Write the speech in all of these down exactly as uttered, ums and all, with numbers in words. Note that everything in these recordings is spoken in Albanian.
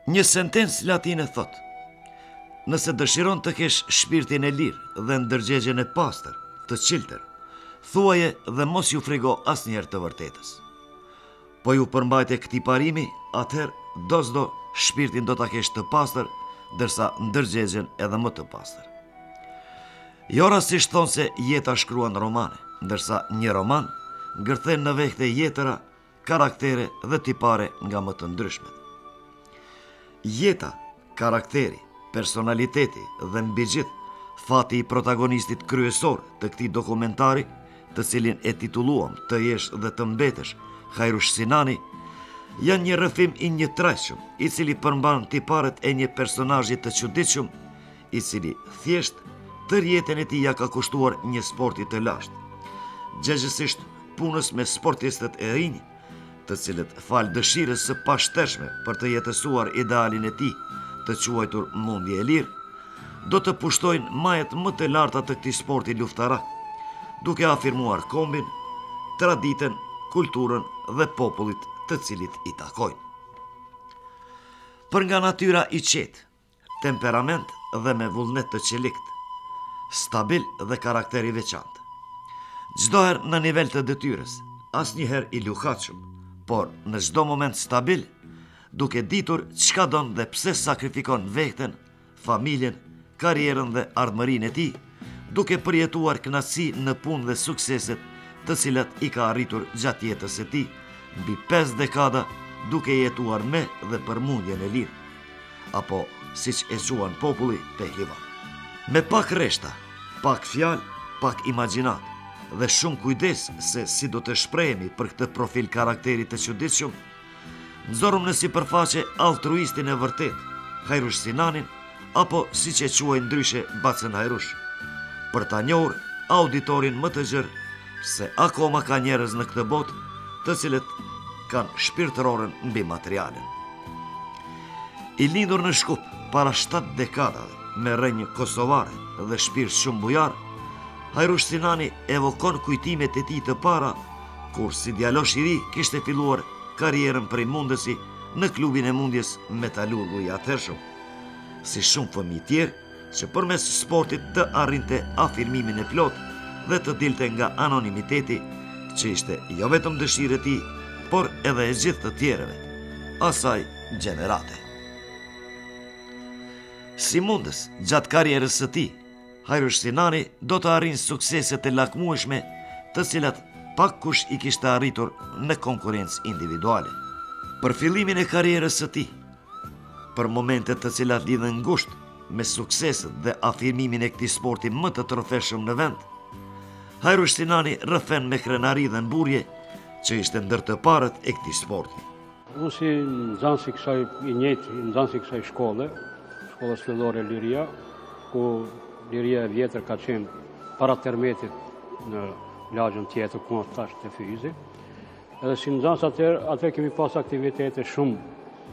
Një sentencë latine thot: nëse dëshiron të kesh shpirtin e lirë dhe ndërgjegjen e pastër, të qiltër, thuaje dhe mos ju frigo asnjëherë të vërtetës. Po ju përmbajte këtij parimi, atëherë do s'do shpirtin do ta kesh të pastër, ndërsa ndërgjegjen edhe më të pastër. Jo rastisht thonë se jeta shkruan romane, ndërsa një roman ngërthen në vehte jetëra, karaktere dhe tipare nga më të ndryshmet. Jeta, karakteri, personaliteti dhe mbi gjithë fati i protagonistit kryesor të këtij dokumentari, të cilin e titulluam Të jesh dhe të mbetesh, Hajrush Sinani, janë një rrëfim i një trajshëm, i cili përmban tiparet e një personazhi të çuditshëm, i cili thjesht tër jetën e tij ja ka kushtuar një sporti të lashtë, gjegjësisht punës me sportistët e rinj, të cilët fal dëshirës së pashtershme për të jetësuar idealin e tij, të quajtur mundje e lirë, do të pushtojnë majet më të larta të këtij sporti luftarak, duke afirmuar kombin, traditën, kulturën dhe popullit të cilit i takojnë. Për nga natyra i qetë, temperament dhe me vullnet të qelikt, stabil dhe karakteri veçantë. Çdo herë në nivel të detyrës, asnjëherë i luhatshëm, por në çdo moment stabil, duke ditur çka don dhe pse sakrifikon veten, familjen, karrierën dhe ardhmërinë e tij, duke përjetuar kënaqësi në punë dhe sukseset të cilat i ka arritur gjatë jetës së tij, mbi pesë dekada duke jetuar me dhe për mundjen e lirë, apo siç e quan populli pehlivan. Me pak rreshta, pak fjalë, pak imagjinat dhe shumë kujdes se si do të shprehemi për këtë profil karakteri të çuditshëm, nxorëm në sipërfaqe altruistin e vërtet, Hajrush Sinanin, apo siç e quajnë ndryshe Bacën Hajrush, për ta njohur auditorin më të gjerë se akoma ka njerëz në këtë botë të cilët kanë shpirtërorën mbi materialin. I lindur në Shkup para shtatë dekadave me rrënjë kosovare dhe shpirt shumë bujar, Hajrush Sinani evokon kujtimet e tij të para, kur si djalosh i ri kishte filluar karrierën prej mundësi në klubin e mundjes Metalurgu i atëhershëm, si shumë fëmijë tjerë që përmes sportit të arrinte afirmimin e plot dhe të dilte nga anonimiteti, që ishte jo vetëm dëshirë e tij, por edhe e gjithë të tjerëve, asaj gjenerate. Si mundës, gjatë karrierës së tij, Hajrush Sinani do të arrijë sukseset e lakmueshme, të cilat pak kush i kishte arritur në konkurrencë individuale. Për fillimin e karrierës së tij, për momentet të cilat lidhen ngushtë me sukseset dhe afirmimin e këtij sporti më të trofeshëm në vend, Hajrush Sinani rrëfen me krenari dhe mburje, që ishte ndër të parët e këtij sporti. Unë si nxënës i kësaj i njëjtë, nxënës i kësaj shkolle, shkollës fillore Liria, ku Liria e vjetër ka qenë para termetit në lagjën tjetër, ku është tash të fyzi. Edhe si nxënës atëherë, atëherë kemi pas aktivitete shumë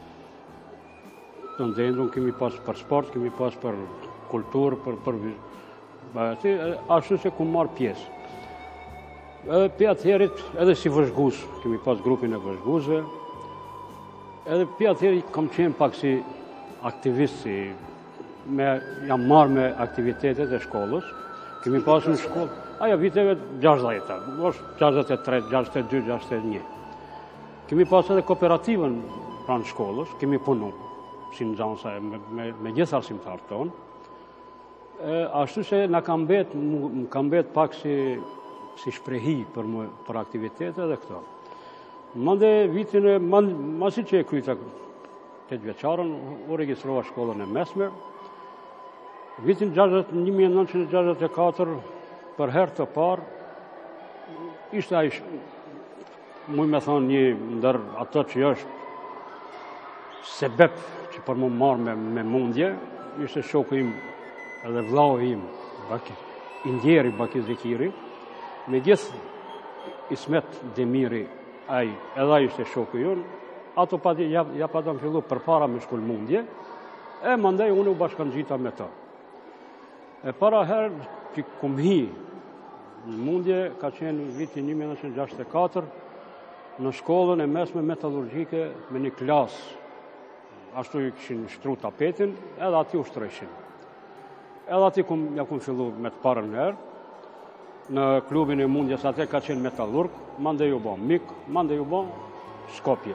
të ndendrun, kemi pas për sport, kemi pas për kulturë, për për ashtu që ku marr pjesë. Edhe për atëherit, edhe si vëzhgues, kemi pas grupin e vëzhguesve, edhe për atëherit kam qenë pak si aktivist, si me, jam marrë me aktivitetet e shkollës, kemi pas në shkollë, aja viteve gjashtëdhjetë, është gjashtëdhjetë e tre, gjashtëdhjetë e dy, gjashtëdhjetë e një. Kemi pas edhe kooperativën pranë shkollës, kemi punu, si nxënësa, me, me, me gjithë arsimtarët tonë. Ashtu që na ka mbet, më ka mbet pak si, si shprehi për, më, për aktivitetet dhe këto. Mande vitin e, masi që e kryta tetë vjeçarën, u registrova shkollën e mesme. Vitin një mijë e nëntëqind e gjashtëdhjetë e katër, për herë të parë, ishte ai, muj me thonë një ndër ato që është sebep që për më marrë me, me mundje, ishte shoku im edhe vllau im, Baki, Indjeri Baki Zekiri, me gjithë Ismet Demiri, ai, edhe ai ishte shoku jon, ato pa, ja, ja pa të më fillu për para me shkull mundje, e mandej unë u bashkangjita me ta. E para herë që kum hi në mundje, ka qenë viti një mijë e nëntëqind e gjashtëdhjetë e katër, në shkollën e mesme metallurgjike me një klasë ashtu i kishin shtru tapetin, edhe ati ushtrëshin. Edhe ati kum, ja kum fillu me të parën herë, në klubin e mundjes atë ka qenë Metallurg, mande ju bon Mik, mande ju bon Skopje.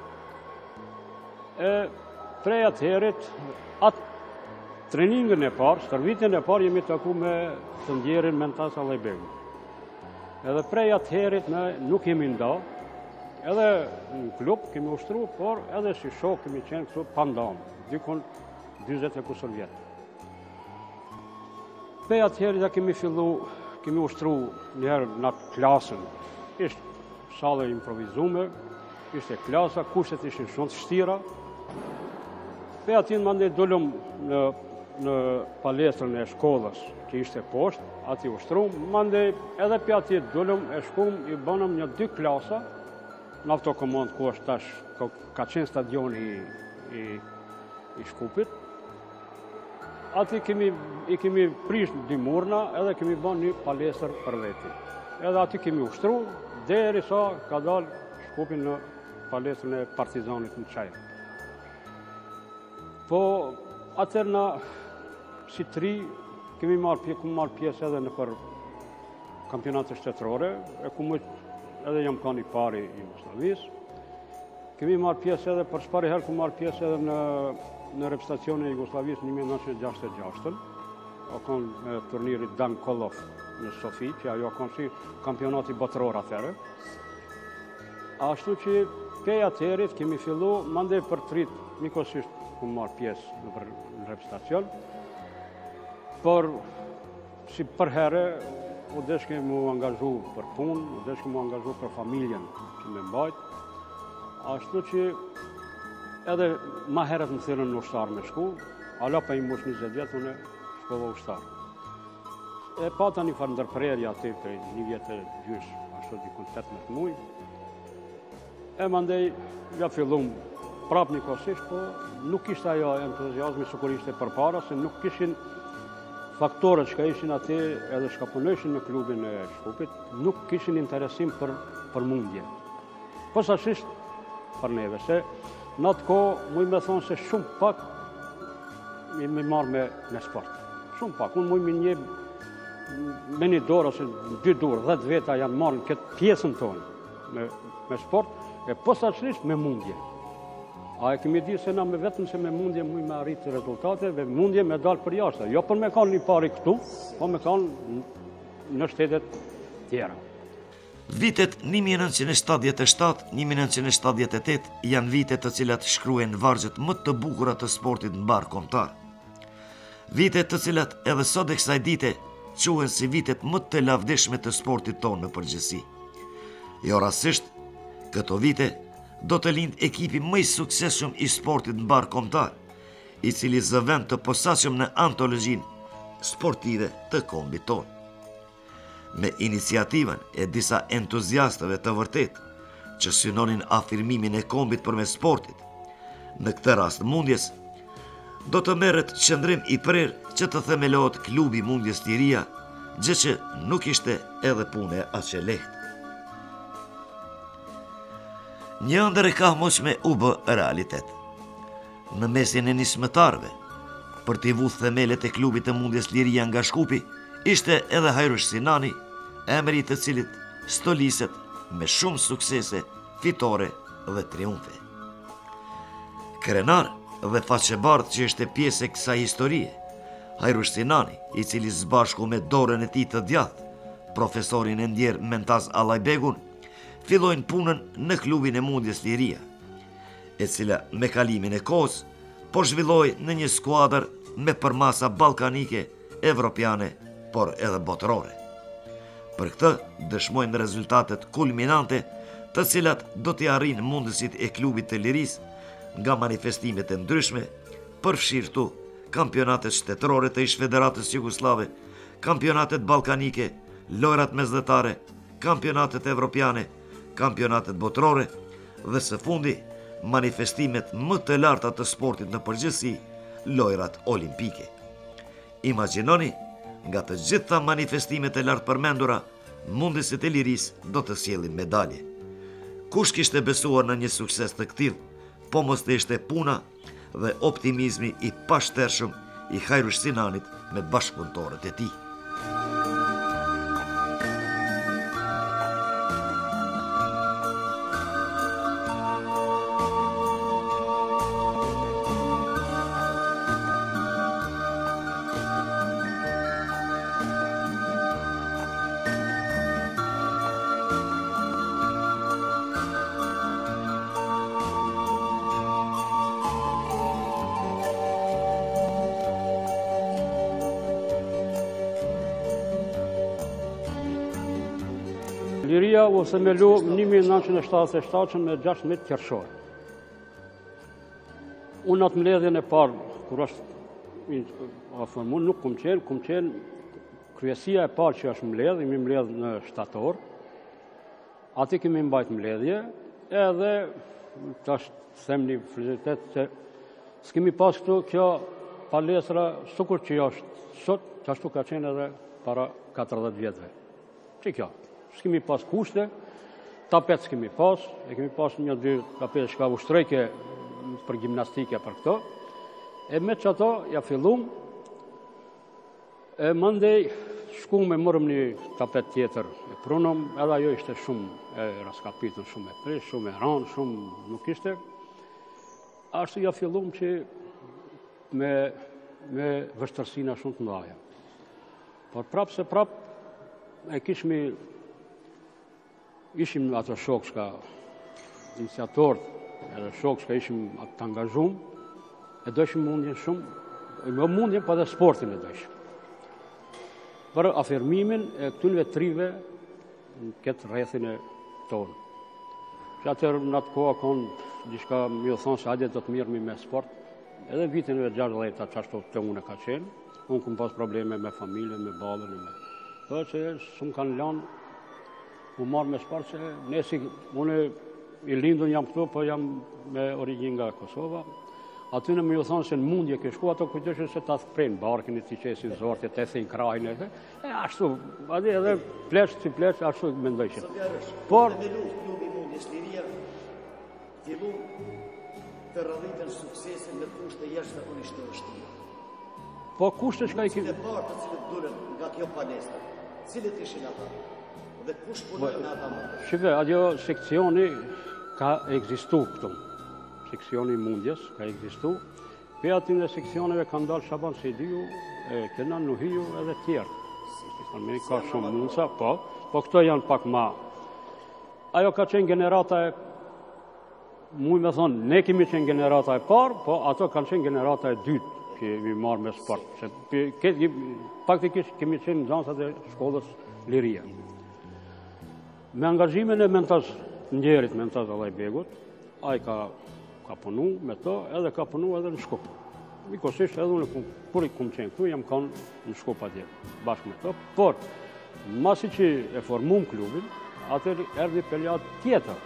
E prej atëherit, atë treningën e parë, stërvitjen e parë jemi taku me të ndjerin Mentas Allajbegun. Edhe prej atëherit ne nuk jemi nda, edhe në klub kemi ushtru, por edhe si shok kemi qenë këtu pandam, dikon dyzet e kusur vjetë. Prej atëherit ja kemi fillu, kemi ushtru njëherë në atë klasën, ishtë sale improvizume, ishte klasa, kushtet ishin shumë të shtira. Pe atin mande dollëm në, në palestrën e shkollës, që ishte poshtë, ati ushtrum, mande edhe pe ati dollëm e shkum i bënëm një dy klasa, në autokomand ku është tash, ka qenë stadioni i, i, i Shkupit. Ati kemi, i kemi prish dy murna edhe kemi bën një palestër për veti. Edhe ati kemi ushtru, deri sa ka dalë Shkupin në palestrën e Partizanit në Çajër. Po, atër na, si tri, kemi marrë pjesë, ku marrë pjesë edhe në për kampionate shtetërore, e ku më edhe jam ka një pari i Jugoslavis. Kemi marrë pjesë edhe për shpari herë, ku marrë pjesë edhe në, në reprezentacionin e Jugoslavis një mijë nëntëqind e gjashtëdhjetë e gjashtë. O konë turnirit Dan Kollov në Sofi, që ajo konë si kampionati botëror atëre. Ashtu që pej atërit kemi fillu, mande për trit, mikosisht ku marrë pjesë në, në reprezentacion, por si për herë, u deshke mu angazhu për punë, u deshke mu angazhu për familjen që me mbajt. Ashtu që edhe ma herët më thirën në ushtarë me shku, ala pa i mush njëzet vjetë, unë shkova ushtarë. E pata një farë ndërprerja aty për një vjetë e gjysh, ashtu dikun tetëmbëdhjetë muj. E mandej, ja fillum prap një kosisht, po nuk ishte ajo entuziazmi së kur ishte për para, se nuk kishin faktorët që ka ishin aty edhe që ka punëshin në klubin e Shkupit, nuk kishin interesim për, për mundje. Posaçisht për neve, se në atë ko, muj me thonë se shumë pak mi, mi marrë me, me sport. Shumë pak, unë muj me një me një dorë ose dy dorë, dhjetë veta janë marrë në këtë pjesën tonë me, me sport, e posaçisht me mundje. A e kemi di se na me vetëm se me mundje muj me arritë rezultate, dhe mundje me dalë për jashtë. Jo për me kanë një pari këtu, po me kanë në shtetet tjera. Vitet një mijë nëntëqind e shtatëdhjetë e shtatë - një mijë nëntëqind e shtatëdhjetë e tetë janë vitet të cilat shkruajnë vargjet më të bukura të sportit në barë kombëtar. Vitet të cilat edhe sot e kësaj dite quhen si vitet më të lavdishme të sportit tonë në përgjithësi. Jo rastësisht, këto vite do të lind ekipi më i suksesshëm i sportit në barë kombëtar, i cili zë vend të posaçëm në antologjinë sportive të kombit tonë. Me iniciativën e disa entuziastëve të vërtet, që synonin afirmimin e kombit përmes sportit, në këtë rast mundjes, do të merret qëndrim i prerë që të themelohet klubi Mundjes Liria, gjë që nuk ishte edhe pune aq e lehtë. Një ëndër e kahmoqme u bë realitet. Në mesin e nismëtarëve, për t'i vu themelet e klubit të Mundjes Liria nga Shkupi, ishte edhe Hajrush Sinani, emri të cilit stoliset me shumë suksese, fitore dhe triumfe. Krenar dhe faqebardh që ishte pjesë e kësaj historie, Hajrush Sinani, i cili zbashku me dorën e tij të djathtë, profesorin e ndjer Mentas Allajbegun, fillojnë punën në klubin e Mundjes Liria, e cila me kalimin e kohës po zhvilloi në një skuadër me përmasa ballkanike, evropiane, por edhe botërore. Për këtë dëshmojnë rezultatet kulminante, të cilat do t'i arrijnë mundësit e klubit të Lirisë nga manifestimet e ndryshme, përfshirë kampionatet shtetërore të ish Federatës Jugoslave, kampionatet ballkanike, lojrat mesdhetare, kampionatet evropiane, kampionatet botërore dhe së fundi manifestimet më të larta të sportit në përgjithësi, lojrat olimpike. Imagjinoni, nga të gjitha manifestimet e lartë përmendura, mundësit e Lirisë do të sjellin medalje. Kush kishte besuar në një sukses të këtill, po mos të ishte puna dhe optimizmi i pashtershëm i Hajrush Sinanit me bashkëpunëtorët e tij. Liria u themelu në një mijë nëntëqind e shtatëdhjetë e shtatë me gjashtëmbëdhjetë qershor. Unë atë mbledhjen e parë, kur është afërmu, nuk kum qenë, kum qenë kryesia e parë që është mbledh, imi mbledh në shtator. Ati kemi mbajt mbledhje, edhe tash them një felicitet se s'kemi pas këtu kjo palestra sukur që është sot, që ashtu ka qenë edhe para katërdhjetë vjetëve. Që kjo? S'kemi pas kushte, tapet s'kemi pas, e kemi pas një dy tapet shka ushtrejke për gimnastike për këto, e me që ato ja fillum, e mëndej shku me mërëm një tapet tjetër e prunëm, edhe ajo ishte shumë e raskapitën, shumë e prish, shumë e ranë, shumë nuk ishte. Ashtu ja fillum që me, me vështërsina shumë të mdhaja. Por prapë se prapë e kishmi ishim ato shokë shka iniciatorët, edhe shokë shka ishim të angazhum, e dojshim mundjen shumë, e më mundjen pa dhe sportin e dojshim. Për afirmimin e këtynve trive në këtë rrethin e tonë. Që atër në atë koha konë, dishka më jo thonë se hajde do të mirëmi me sport, edhe vitin e gjashtëdhjetë qashtu të unë ka qenë, unë këm pas probleme me familje, me balën e me. Për që shumë kanë lanë u marrë me sport, se ne si, unë i lindun jam këtu, po jam me origin nga Kosova. Aty në më ju thonë se në mundje ke shku, ato kujtëshë se ta thprejnë barkin e ti qesin zortje, të ethin krajnë, e ashtu, adi edhe pleç si pleç, ashtu mendojshim. Por, klubi mundjes Liria, fillu të rrëdhitën suksesin me kushte jashtë zakonisht të vështira. po kushte shka i Cilët parë të cilët dulen nga kjo palestra, cilët ishin ata? Dhe kush punojnë me ata më? Shive, ajo seksioni ka egzistu këtu. Seksioni mundjes ka egzistu. Pe atin dhe seksioneve ka ndalë Shaban Sediu, Kenan Nuhiju edhe tjerë. Me ka shumë mundësa, po, po këto janë pak ma. Ajo ka qenë generata e, muj me thonë, ne kemi qenë generata e parë, po ato kanë qenë generata e dytë që mi marë me sport. Faktikisht kemi qenë nxënësat e shkollës Liria. Me angazhimin e Mentaz Ndjerit, Mentaz Allajbegut, ai ka ka punu me to, edhe ka punu edhe në Shkup. Mikosisht edhe unë, kur i kum qenë këtu, jam kanë në Shkup atje, bashkë me to. Por, masi që e formum klubin, atër erdi periat tjetër.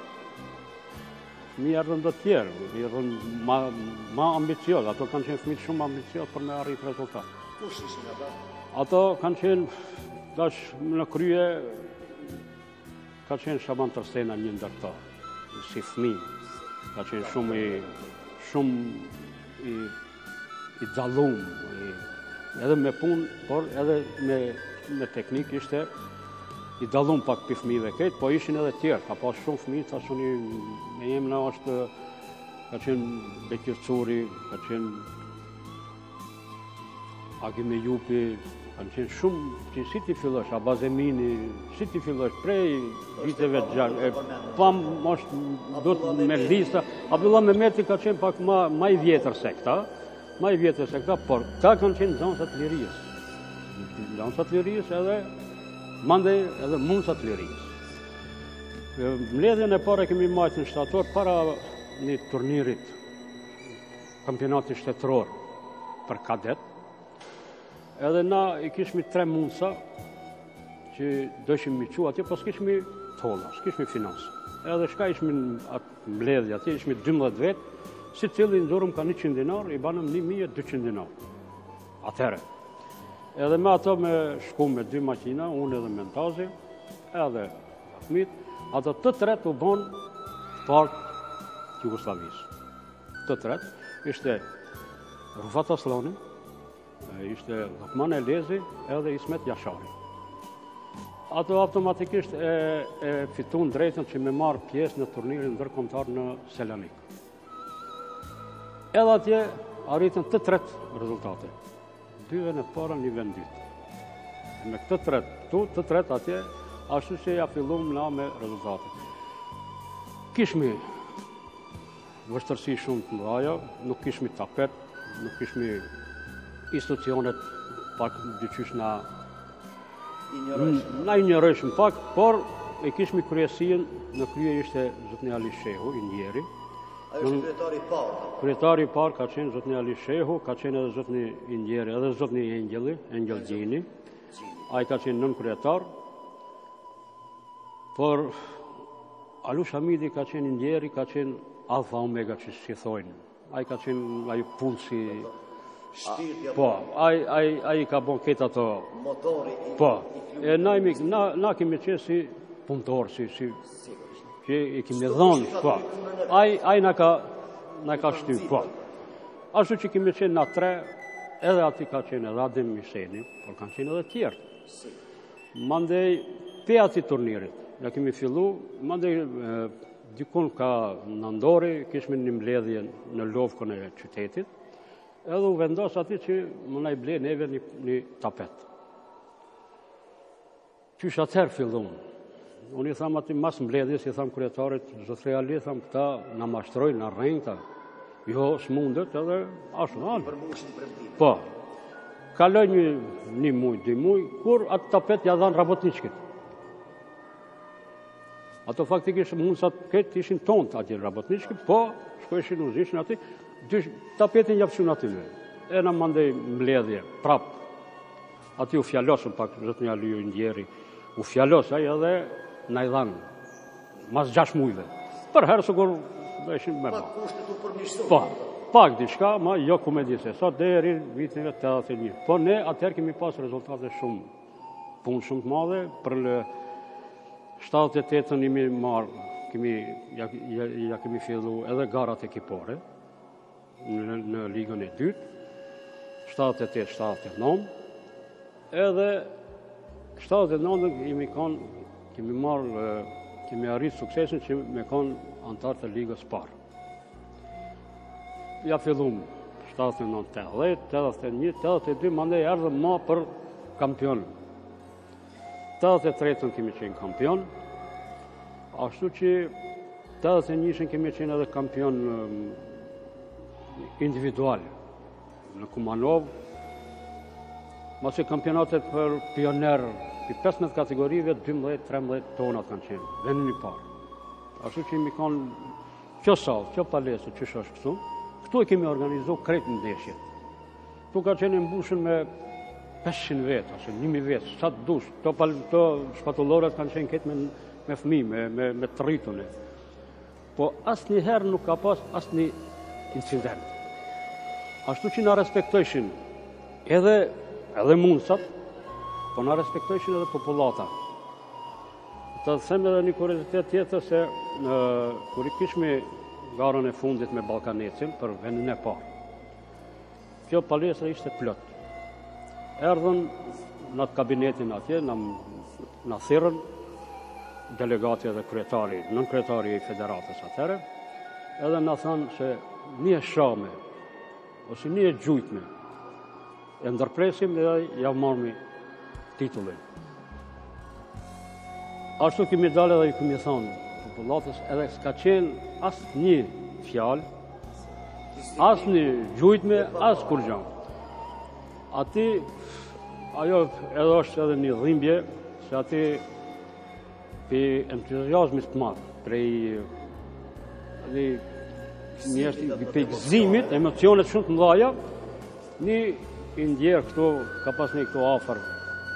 Mi erdhën do tjerë, erdhën ma, ma ambicios, ato kanë qenë fëmijë shumë ambicios për me arrit rezultat. Kush ishin ata? Ato kanë qenë, dash në krye, ka qenë Shaban Tërstena një ndër to, si fëmijë. Ka qenë shumë i, shumë i, i dallum, i, edhe me punë, por edhe me, me teknik ishte i dallum pak për fëmijëve këtë, po ishin edhe tjerë, ka pas shumë fëmijë, ta shoni me jemna është, ka qenë Bekir Curi, ka qenë Agime Jupi, kanë qenë shumë, që si ti fillosh, Abazemini, si ti fillosh prej viteve gjanë, pam është do të me lista, Abdullah Mehmeti ka qenë pak ma, ma i vjetër se këta, ma i vjetër se këta, por ta kanë qenë nxënësat Lirijës. Nxënësat Lirijës edhe, mandej edhe mundësat Lirijës. Mbledhjen e parë kemi majtë në shtator para një turnirit, kampionatit shtetëror për kadet. Edhe na i kishmi tre mundësa që dëshim mi qua atje, po s'kishmi tholla, s'kishmi finansë. Edhe shka ishmi atë mbledhje atje, ishmi dymbëdhjetë vetë, si cili ndurëm ka njëqind dinar, i banëm një mijë e dyqind dinar. Atëre. Edhe me ato me shku me dy makina, unë edhe Mentazi, edhe Ahmit, ato të tret u bon partë Jugoslavisë. Të tret. ishte Rufat Aslani, ishte Lokman Elezi edhe Ismet Jashari. Ato automatikisht e, e fitun drejtën që me marë pjesë në turnirin ndërkombëtar në Selanik. Edhe atje arritën të tret rezultate. Dy vend e para, një vend dytë. Me këtë tret, tu, të tret atje, ashtu që ja fillum na me rezultate. Kishmi vështërsi shumë të mëdha, nuk kishmi tapet, nuk kishmi institucionet pak dyqysh na na injorëshëm pak, por e kishmi kryesin, në krye ishte zotni Ali Shehu, injeri. Ajo është kryetari i parë. Kryetari i parë ka qenë zotni Ali Shehu, ka qenë edhe zotni injeri, edhe zotni Engjeli, Engjel Gjini. Ai ka qenë nën kryetar. Por Alush Hamidi ka qenë injeri, ka qenë alfa omega që si thojnë. Ai ka qenë ai punësi. Po, ai ai ai ka bon këtë ato Motori i po. E na imi na na kemi qenë si punëtor, si si që i kemi dhënë, po. Ai ai na ka na ka shtyp, po. Ashtu që kemi qenë na tre, edhe aty ka qenë edhe Adem Misheni, por kanë qenë edhe tjerë. Mandej pe aty turnirit, ja kemi fillu, mandej dikun ka në Ndori, kishme një mbledhje në Lovkën e qytetit, edhe u vendos aty që më na i ble neve një, një tapet. Qysh atëherë fillon. Unë i tham aty mas mbledhjes, i tham kryetarit, zotëri Ali, tham këta na mashtrojnë, na rrenjë ta. Jo, s'mundet edhe ashtu anë. Po, kaloj një, një muj, dy muj, kur atë tapet ja dhanë Rabotniçkit. Ato faktikisht mundësat këtë ishin tonë atje Rabotniçkit, po, shkojshin uzishin aty, dysh, tapetin japëshun aty me. E na mandej mbledhje, prap. Aty u fjallosën pak, zotni Ali ju ndjeri, u fjallos ai edhe na i dhanë, mas gjash mujve. Për herë së kur dhe ishin me ba. Pak kushtet u përmirësuar. Po, pak diçka, ma jo ku me dise. Sa deri viteve tetëdhjetë e një. Po ne atëherë kemi pas rezultate shumë, punë shumë të madhe, për lë shtatëdhjetë e tetën imi marë, kemi, ja, ja, ja kemi fillu edhe garat ekipore, në, në ligën e dytë, shtatëdhjetë e tetë shtatëdhjetë e nëntë, edhe shtatëdhjetë e nëntë kemi kanë, kemi marë, kemi arritë suksesin që me kanë antarë të ligës parë. Ja fillum shtatëdhjetë e nëntë, tetëdhjetë, tetëdhjetë e një, tetëdhjetë e dy, mandej erdhëm ma për kampion. tetëdhjetë e tretën kemi qenë kampion, ashtu që tetëdhjetë e njëshën kemi qenë edhe kampion individual në Kumanov, masi kampionatet për pioner, për pesëmbëdhjetë kategorive, dymbëdhjetë tridhjetë tonat kanë qenë, vendin i parë. Ashtu që mi kanë që sallë, që palesë, që është këtu, këtu e kemi organizu krejt në ndeshjet. Këtu ka qenë mbushën me pesëqind vetë, ose një mijë vetë, sa të dush, to, to shpatullorat kanë qenë këtë me, me fëmi, me, me, me të rritune. Po asë njëherë nuk ka pas asë një incident. Ashtu që na respektojshin edhe, edhe mundësat, po na respektojshin edhe populata. Të them edhe një kuriozitet tjetër se në, kur i kishmi garën e fundit me Ballkanecin për vendin e parë, kjo palestra ishte plot. Erdhën në atë kabinetin atje, na, na thirrën delegati edhe kryetari, nën kryetari i federatës atëherë, edhe na thanë se një shame, ose një gjujtme, e ndërpresim dhe ja marmi titullin. Ashtu kemi dalë edhe i kemi thonë popullatës, edhe s'ka qenë asë një fjalë, asë një gjujtme, asë kur gjanë. Ati, ajo edhe është edhe një dhimbje, se ati për entuziazmit të madhë, prej për gëzimit, emocionet shumë të mdhaja, një indjerë këtu, ka pas një këtu afer,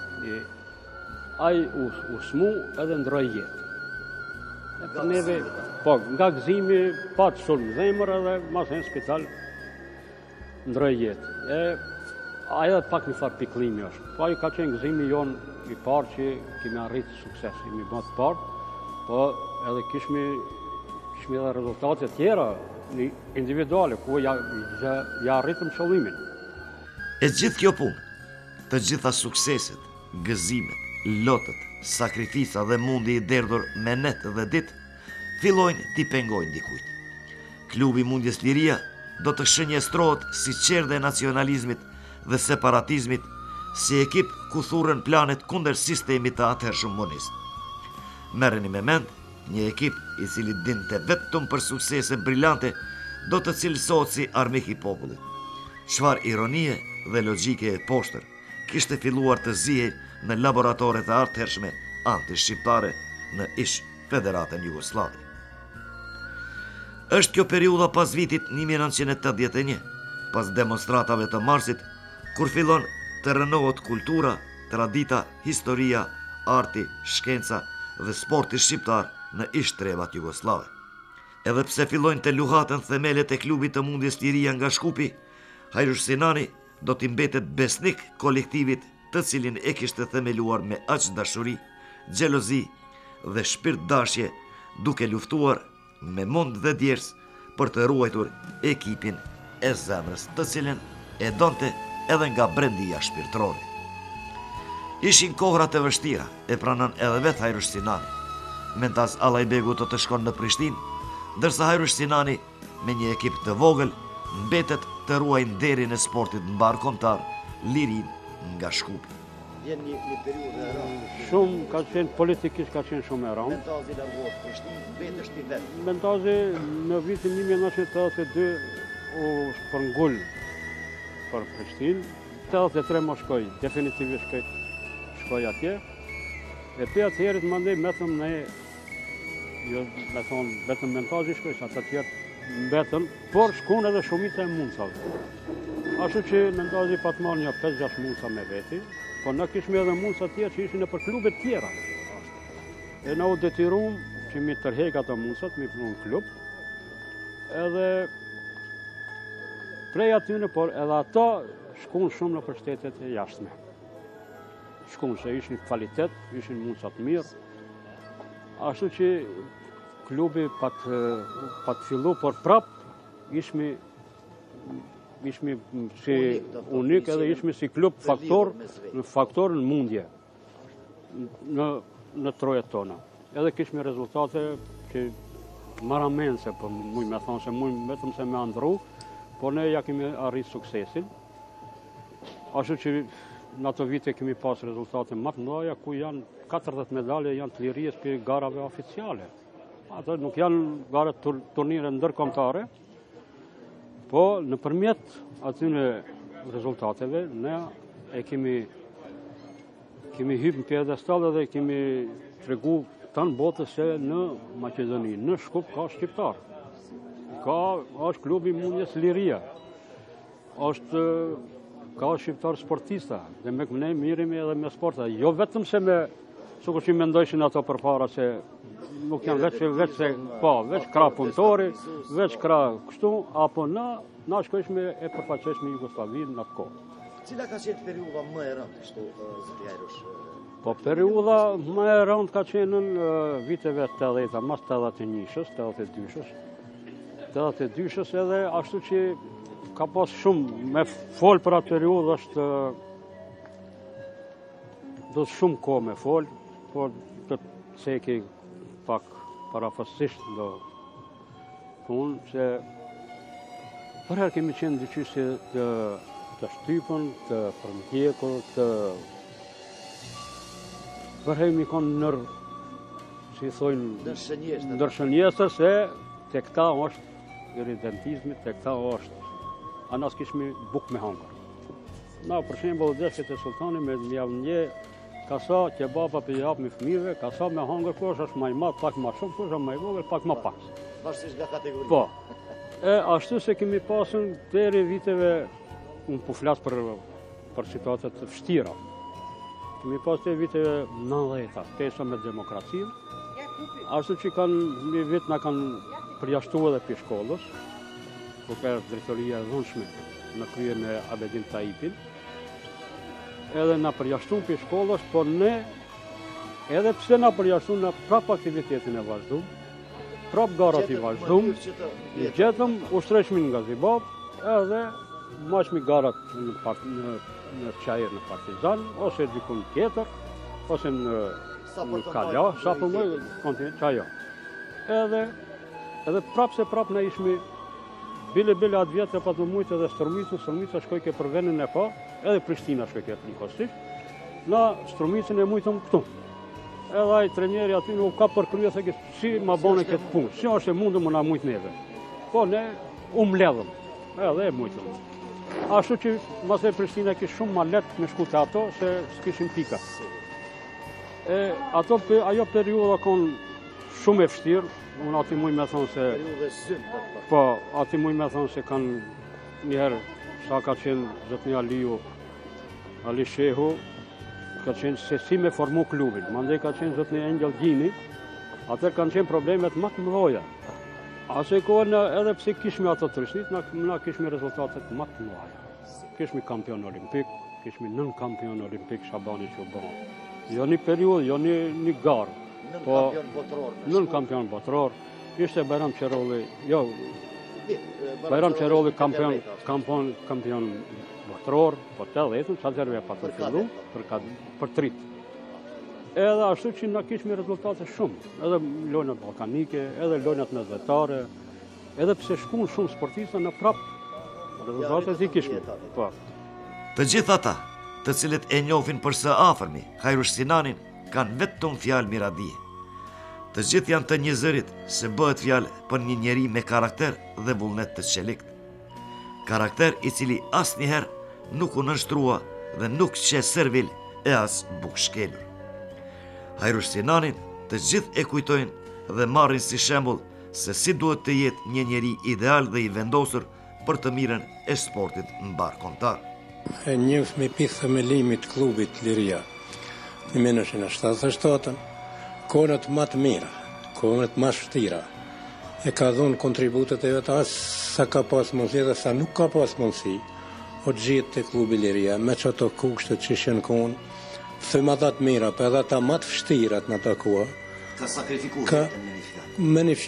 ai u, u smu edhe ndroj jetë. E për neve, po, nga gëzimi, patë shumë zemër edhe mas në spital ndroj jetë. E ajo pak një farë piklimi është. Po ajo ka qenë gëzimi jonë i parë që kemi arritë sukses, i mi bëtë parë, po edhe kishmi, kishmi edhe rezultate tjera një individuale, ku ja, ja, ja arritëm qëllimin. E gjithë kjo punë, të gjitha sukseset, gëzimet, lotët, sakrifica dhe mundi i derdhur me net dhe dit, fillojnë t'i pengojnë dikujt. Klubi Mundjes Liria do të shënjestrohet si qerdhe e nacionalizmit dhe separatizmit, si ekip ku thurën planet kunder sistemit të atëhershëm monist. Merreni me mend, një ekip i cili dinte vetëm për suksese brillante do të cilësohet si armik i popullit. Çfarë ironie dhe logjike e poshtër kishte filluar të zihej në laboratoret e atëhershme anti-shqiptare në ish Federatën Jugoslave. Është kjo periudha pas vitit një mijë e nëntëqind e tetëdhjetë e një, pas demonstratave të marsit, kur fillon të rënohet kultura, tradita, historia, arti, shkenca dhe sporti shqiptar në ish trevat jugoslave. Edhe pse fillojnë të luhatën themelet e klubit të Mundjes Liria nga Shkupi, Hajrush Sinani do t'i mbetet besnik kolektivit të cilin e kishte themeluar me aq dashuri, xhelozi dhe shpirt dashje, duke luftuar me mund dhe djers për të ruajtur ekipin e zemrës, të cilin e donte edhe nga brendia shpirtërore. Ishin kohrat e vështira, e pranon edhe vetë Hajrush Sinani. Mentaz Allajbegu do të shkon në Prishtinë, ndërsa Hajrush Sinani me një ekip të vogël mbetet të ruajë nderin e sportit mbar kombëtar, Lirin nga Shkupi. Vjen një, një periudhë e rëndë. Shumë ka qenë politikisht ka qenë shumë e rëndë. Mentazi largohet Prishtinë, mbetesh ti vetë. Mentazi në vitin një mijë e nëntëqind e tetëdhjetë e dy u shpërngull për Prishtinë. tetëdhjetë e tre më shkoj, definitivisht shkoj, shkoj atje. E pe atëherit mandej metëm ne, jo me thonë, vetëm Mentazi shkoj, sa të tjerë mbetën, por shkon edhe shumica e mundësave. Ashtu që Mentazi pa të marrë një pesë gjashtë mundësa me veti, po na kishme edhe mundësa tjerë që ishin e për klube tjera. E na u detyruam që mi tërhek ato mundësat, mi punu në klub, edhe prej atyne, por edhe ato shkon shumë në për shtetet e jashtme. Shkon se ishin kvalitet, ishin mundësat mirë, ashtu që klubi pa të, pa të fillu, por prap ishmi ishmi si unik edhe ishmi si klub faktor në faktor në mundje në, në trojet tona. Edhe kishmi rezultate që maramense, për muj me thonë se muj vetëm se me andru, por ne ja kemi arrit suksesin. Ashtu që në ato vite kemi pas rezultate më të mëdha, ku janë katërdhjetë medalje janë të Lirisë për garave oficiale. Ato nuk janë gara turnire ndërkombëtare, po në përmjet atyne rezultateve, ne e kemi, kemi hypë në pjedestal dhe kemi tregu tanë botës se në Maqedoni, në Shkup ka shqiptar. Ka, është klubi Mundjes Liria, është, ka shqiptar sportista, dhe me ne mirimi edhe me sporta. Jo vetëm se me, sukur që mendojshin ato përpara se nuk janë veç, veç se, po, veç krah punëtori, veç krah kështu, apo na, na shkojshme e përfaqeshme Jugoslavinë në atë kohë. Cila ka qenë periudha më e rëndë, kështu, zoti Hajrush? Po, periudha më e rëndë ka qenë në viteve të tetëdhjetë, mas tetëdhjetë e njëshës, tetëdhjetë e dyshës, tetëdhjetë e dyshës edhe ashtu që ka pas shumë, me fol për atë periudhë është, do të shumë kohë me fol, por të ceki pak parafasisht do punë, se përherë kemi qenë dyqysi të, të shtypën, të përmjekur, të përherë mi konë nër, si thojnë, ndërshënjesër, se te këta është iridentizmi, te këta është, anas kishmi buk me hangër. Na, për shembull, deshjet e sultani me javë nje, ka sa kebaba për japë me fëmijëve, ka sa me hangër, kush është më i madh, pak më shumë, kush është më i vogël, pak më pak. Varësisht nga kategoria. Po. E ashtu se kemi pasur deri viteve, unë po flas për për situata të vështira. Kemi pasur deri viteve nëntëdhjetë, pesa me demokracinë. Ashtu që kanë një vit na kanë përjashtuar edhe për shkollës, ku ka drejtoria e dhunshme në krye me Abedin Taipin. Edhe na përjashtuan për shkollës, por ne, edhe pse na përjashtuan, na prap aktivitetin e vazhduam, prap garat i vazhdum, i gjetëm ushtreqmin nga Zibab, edhe maqmi garat në, part, në, në Qajër në Partizan, ose dikun tjetër, ose në, në Kala, sa për më kontinent Qaja. Edhe, edhe prap se prap në ishmi bile bile atë vjetë e patë në mujtë edhe Strumicën, Strumica shkojke për venin e pa, edhe Prishtina shkojke për një kostisht, na Strumicën e mujtëm këtu. Edhe ai treneri aty nuk ka përkryer se si ma bone këtë punë, si është e mundur më na mujt neve. Po ne u mbledhëm, edhe e mujtëm. Ashtu që mas e Prishtina kishte shumë ma lehtë me shku te ato se s'kishin pika. E ato ajo periudha kon shumë e vështirë, unë aty muj me thonë se po, aty muj me thonë se kanë njëherë sa ka qenë zotnia Aliu, Ali Shehu, ka qenë se si me formu klubin. Mandej ka qenë zotni Engjel Gjini, atër kanë qenë problemet më të mëdha. Ase kohën edhe pse kishme ato të rështit, na, na kishme rezultatet më të mëdha. Kishme kampion olimpik, kishme nën kampion olimpik Shabani që u bënë. Jo një periudhë, jo një, një garë. Nën po, kampion botëror. Nën kampion botëror. Ishte Bajram Qerolli, jo, Bajram Qerolli kampion, kampion, kampion botëror, po të dhjetën, sa zerve pa të fillu, për, për trit. Edhe ashtu që na kishme rezultate shumë, edhe lojnat balkanike, edhe lojnat mesdhetare, edhe pse shkun shumë sportista në prap, rezultatet i kishme. Po. Të gjithë ata, të cilët e njohin për së afërmi Hajrush Sinanin, kanë vetëm fjalë miradije. Të gjithë janë të një zërit se bëhet fjalë për një njeri me karakter dhe vullnet të çelikt. Karakter i cili asnjëherë nuk u nështrua dhe nuk që servil e as bukshkelur. Hajrush Sinanin të gjithë e kujtojnë dhe marrin si shembull se si duhet të jetë një njeri ideal dhe i vendosur për të mirën e sportit mbar kombëtar. E njëf me pithë themelimit klubit Liria në mille nëntëqind e shtatëdhjetë, kohët më të mira, kohët më vështira, e ka dhënë kontributet e vetë as sa ka pas mundësi dhe sa nuk ka pas mundësi, o gjithë të klubi Liria, me që ato kushtet që shenë konë, thëmë ata të mira, për edhe ata më të vështirat në ata kohë, Ka sakrifikuar ka, me një fjalë. me një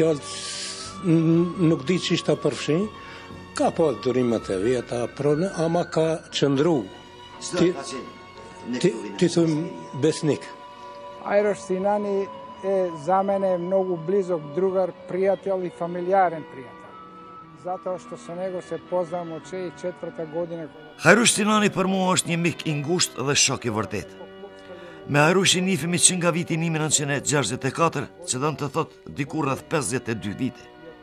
fjallë, nuk di që ishta përfshin, ka pas durimet e vjeta, ama ka qëndru. Çdo ka qenë në Ti, klubin e ti Hajrush thëmë besnik. Hajrush Sinani je za mene mnogo blizok drugar, prijatelj i familijaran prijatelj. Zato što sa nego se poznamo od četvrte godine. Hajrush Sinani për mua është një mik i ngushtë dhe shok i vërtet. Me Hajrushin nifemi që nga viti një mijë nëntëqind e gjashtëdhjetë e katër, që dënë të thot dikur rreth pesëdhjetë e dy vite.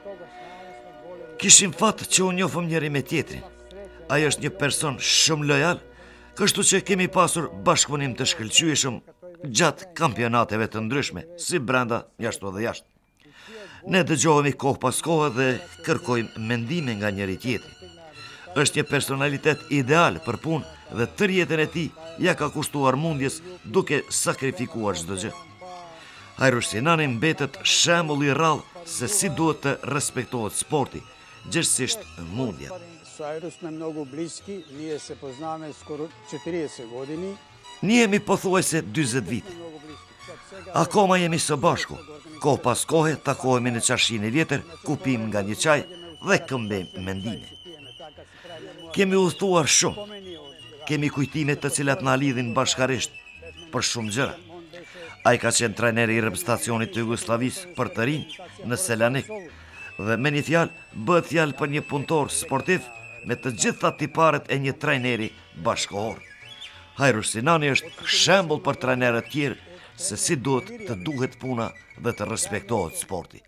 Kishim fat që u njohëm njëri me tjetrin. Ai është një person shumë lojal, kështu që kemi pasur bashkëpunim të shkëlqyeshëm gjatë kampionateve të ndryshme, si brenda, jashtu dhe jashtë. Ne dëgjohemi kohë pas kohë dhe kërkojmë mendime nga njëri tjetri. Është një personalitet ideal për punë dhe tërë jetën e tij ja ka kushtuar mundjes duke sakrifikuar çdo gjë. Hajrush Sinani mbetet shembull i rrallë se si duhet të respektohet sporti, gjithsesi mundja. С Айрус сме много близки, ние се познаваме скоро четиридесет години. Ne jemi pothuajse dyzet vite. Akoma jemi së bashku. Kohë pas kohe takohemi në qashin e vjetër, kupim nga një çaj dhe këmbejmë mendime. Kemi udhëtuar shumë. Kemi kujtime të cilat na lidhin bashkarisht për shumë gjëra. Ai ka qenë trajneri i reprezentacionit të Jugosllavisë për të rinj në Selanik dhe me një fjalë bëhet fjalë për një punëtor sportiv me të gjitha tiparet e një trajneri bashkohor. Hajrush Sinani është shembull për trajnerët tjerë se si duhet të duhet puna dhe të respektohet sporti.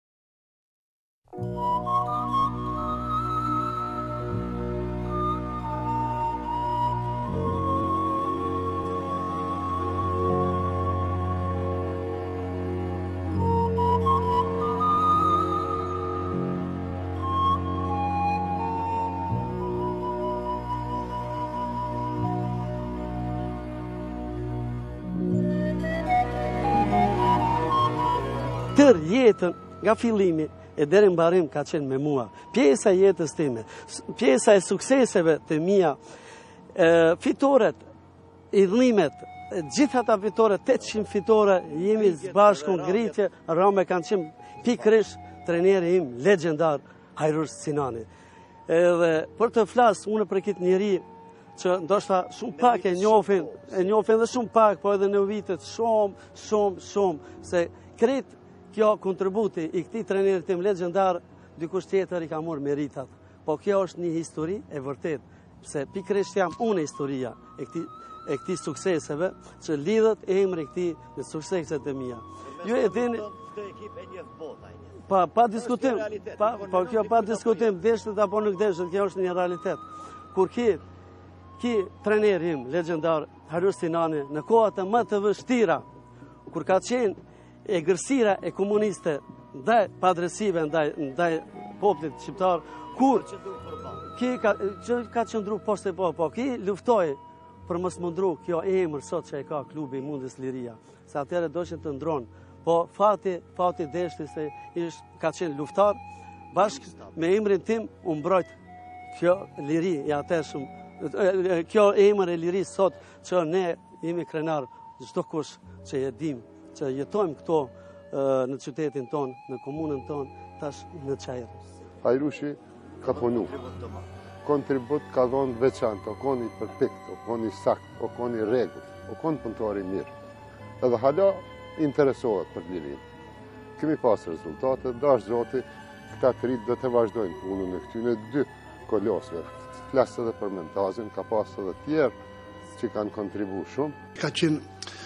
Tër jetën nga fillimi e deri në mbarim ka qenë me mua. Pjesa e jetës time, pjesa e sukseseve të mia, e, fitoret, idhnimet, gjitha ata fitore, tetëqind fitore, jemi së bashku ngritje, rame kanë qenë pikërisht treneri im legendar Hajrus Sinani. Edhe për të flasë unë për këtë njeri që ndoshta shumë pak e njohin, e njohin dhe shumë pak, po edhe në vitet shumë, shumë, shumë, se kretë kjo kontributi i këtij trenerit tim legendar, dikush tjetër i ka marrë meritat. Po kjo është një histori e vërtet, se pikërisht jam unë historia e këtij e këtij sukseseve që lidhet emri i këtij me sukseset e mia. Ju e dini Këtë ekip e njeh bota. Pa, pa diskutim, pa, pa kjo pa diskutim, deshtet apo nuk deshtet, kjo është një realitet. Kur ki, ki treneri im, legendar, Hajrus Sinani, në kohët e më të vështira, kur ka qenë e gërsira e komuniste, ndaj padresive, ndaj, ndaj poplit shqiptar, kur ki ka, që ka qëndru poshtë e po, po, ki luftoj për mos mundru kjo emër sot që e ka klubi Mundjes Liria, se atëre doshin të ndronë. Po fati, fati deshti se ish, ka qenë luftar, bashkë me emrin tim u mbrojt kjo liri i ateshëm, kjo emër e liris sot që ne jemi krenar çdo kush që e dim, që jetojmë këto në qytetin ton, në komunën ton, tash në Çajër. Hajrushi ka punu, kontribut ka dhonë veçantë, o koni përpikt, o koni sakt, o koni rregull, o koni punëtori mirë. Edhe hala interesohet për lirin. Kemi pas rezultate, dash zoti, këta të rritë do të vazhdojnë punën e këtyne dy kolosve. Flasë edhe për Mentazin, ka pas edhe tjerë që kanë kontribu shumë. Ka qenë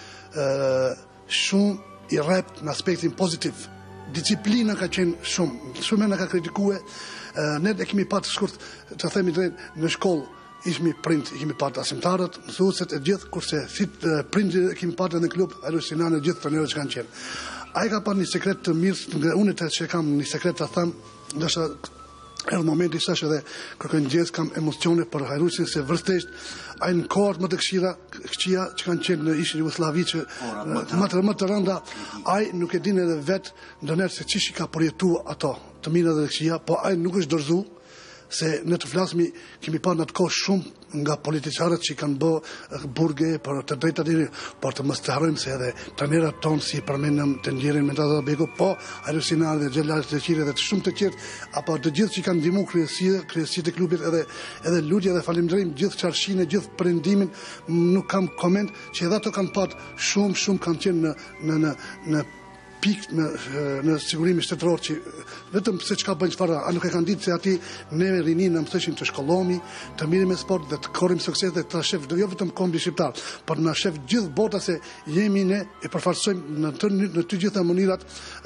uh, shumë i rrept në aspektin pozitiv. Disciplina ka qenë shumë, shumë e në ka kritikue. Uh, ne e kemi patë shkurt, të themi drejt, në shkollë, ishmi prind, i kemi patë asimtarët, mësuesit e gjithë, kurse si prindë e kemi patë në klub, Hajrus Sinani e gjithë trenerët që kanë qenë. A i ka pa një sekret të mirë, nga unë të që kam një sekret të thamë, ndërsa erë momenti sash edhe kërkën gjithë kam emocione për Hajrusin, se vërtesht, a i në kohët më të këshira, këshia që kanë qenë në ishë Jugosllavi që më të, më të rënda, a i nuk e din edhe vetë ndonërë se qish i ka përjetu ato, të mirë dhe këshia, po a i nuk është dorëzu, se në të flasmi kemi pa në të kohë shumë nga politiqarët që kanë bë burge për të drejta diri, por të mos të harrojmë se edhe trenerat tonë si përmenëm të ndjerin me Mentaz Beko, po Hajrus Sinani dhe Xhelal Teqiri dhe të shumë të tjerë, apo të gjithë që kanë ndihmu kryesitë, kryesitë e klubit edhe edhe lutje dhe falenderojmë gjithë qarshinë, gjithë prendimin, nuk kam koment që edhe ato kanë pat shumë shumë kanë qenë në në në, në pikë në, në sigurimi shtetëror që vetëm se çka bën çfarë, a nuk e kanë ditë se aty ne rinin na mësojnë të shkollomi, të mirë me sport dhe të korrim sukses dhe të shef jo vetëm kombi shqiptar, por na shef gjithë bota se jemi ne e përfaqësojmë në të në të gjitha mënyrat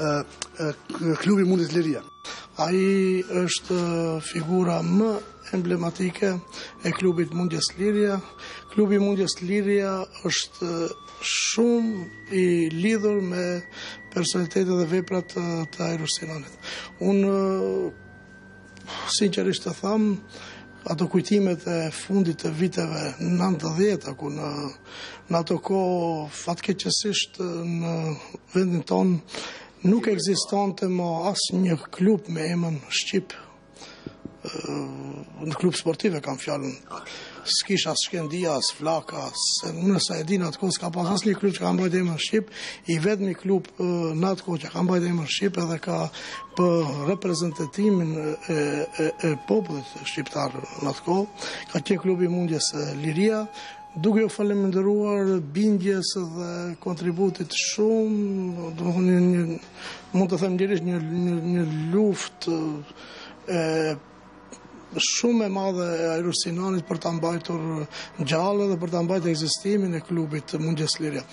klubi Mundjes Liria. Ai është figura më emblematike e klubit Mundjes Liria. Klubi Mundjes Liria është shumë i lidhur me personalitetet dhe veprat të Hajrus Sinanit. Unë, sinqerisht të tham, ato kujtimet e fundit të viteve nëntëdhjetë, ku në, në ato kohë fatkeqësisht në vendin tonë nuk ekzistonte më asë një klub me emën Shqip. Në klub sportive kam fjallën. S'kish as Shkendia, as Flaka, se unë sa e di në atë kohë s'ka pas asnjë klub që ka mbajtur emrin Shqip, i vetmi klub në atë kohë që ka mbajtur emrin Shqip edhe ka për reprezentatimin e, e, e popullit shqiptar në atë kohë, ka qenë klubi Mundjes Liria, duke u falenderuar bindjes dhe kontributit shumë, do të thonë një, mund të them lirisht një, një, një luftë e shumë e madhe e Hajrus Sinanit për ta mbajtur gjallë dhe për ta mbajtur ekzistimin e klubit Mundjes Liria.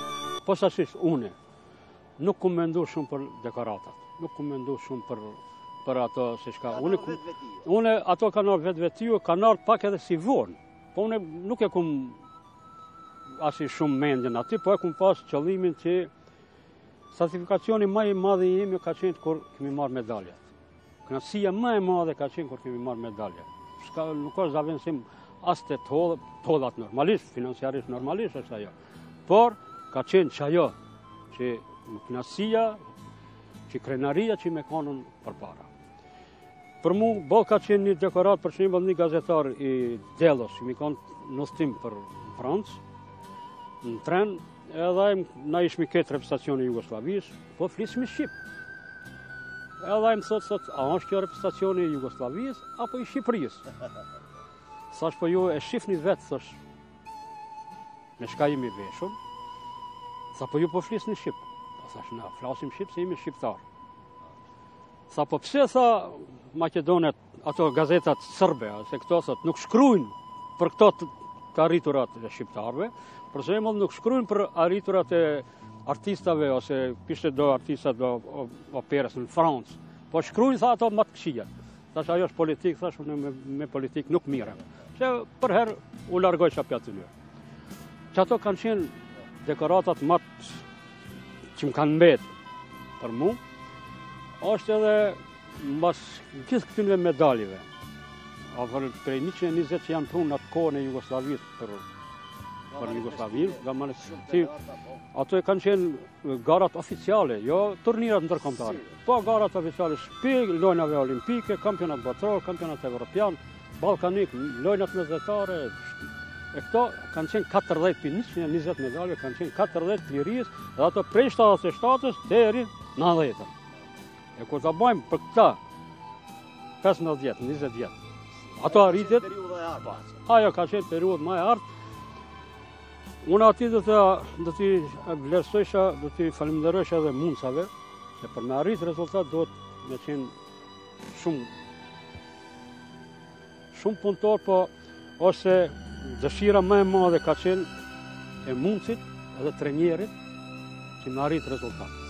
Posaçërisht une nuk kom mendu shumë për dekoratat, nuk kom mendu shumë për për ato se shka. Une, une ato kanë ardhur vetë vetiu, kanë ardhur pak edhe si vonë. Po une nuk e kum asi shumë mendjen aty, po e kum pas qëllimin që satisfakacioni më i madh i imi ka qenë kur kemi marrë medaljet. Kënaqësia më e madhe ka qenë kur kemi marrë medalje. Ska, nuk është zavensim as të tollat normalisht, financiarisht normalisht është ajo. Por ka qenë që ajo, që kënaqësia, që krenaria që me kanun për para. Për mu, bo ka qenë një dekorat, për shembull një gazetar i Delos, që mi kanë në stim për Francë, në tren, edhe na ishmi këtë reprezentacioni i Jugosllavisë, po flismi shqip. Edhe më thotë, thot, a është kjo reprezentacioni i Jugosllavisë apo i Shqipërisë? Thash, po ju e shifni vetë, thash, me shka jemi veshur, sa po ju po flisni shqip. Thash, na flasim shqip se jemi shqiptar. Sa po pse, tha, Makedonet, ato gazetat sërbe, se këto thot, nuk shkrujnë për këto të, të arriturat e shqiptarve, për shembull nuk shkrujnë për arriturat e artistave ose kishte do artistat do operës në Francë, po shkrujnë, tha, ato më të këqija. Thash, ajo është politik, thash, unë me, me politik nuk mirem. Se për herë u largoj që apja të njërë. Që ato kanë qenë dekoratat më të që më kanë mbetë për mu, është edhe mbas gjithë këtyre medaljive. Afër prej njëqind e njëzet që janë prunë atë kohën e Jugosllavisë për për Jugosllavinë, si ato e kanë qenë garat oficiale, jo turnirat ndërkombëtare. Po garat oficiale, shpi lojnave olimpike, kampionat botror, kampionat evropian, ballkanik, lojnat mesdhetare. E këto kanë qenë katërdhjetë për njëqind e njëzet medalje, kanë qenë katërdhjetë të lirisë, dhe ato prej shtatëdhjetë e shtatës deri në nëntëdhjetë. E kur ta bëjmë për këta pesëmbëdhjetë vjet, njëzet vjet. Ato arritjet, ajo ka qenë periudhë më e artë. Unë ati do të do t'i vlerësojsha, do t'i falenderojsha edhe mundësave, se për me arrit rezultat do të me qenë shumë shumë punëtor, po ose dëshira më e madhe ka qenë e mundësit edhe trajnerit që me arrit rezultat.